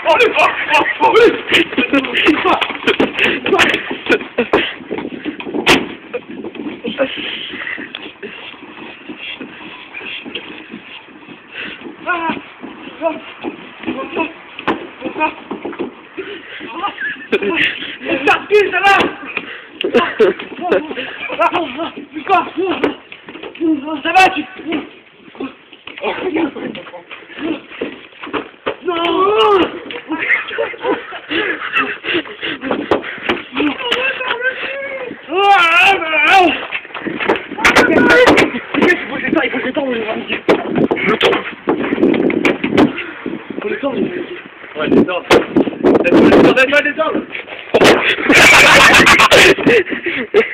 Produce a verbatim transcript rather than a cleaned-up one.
Oh les oh, oh, oh, ça va. Ça va, tu... Oh, regarde. Non. Il faut que je l'étende, il faut que je l'étende. Ouais, l'étendre. Laisse-moi l'étendre, laisse-moi l'étendre.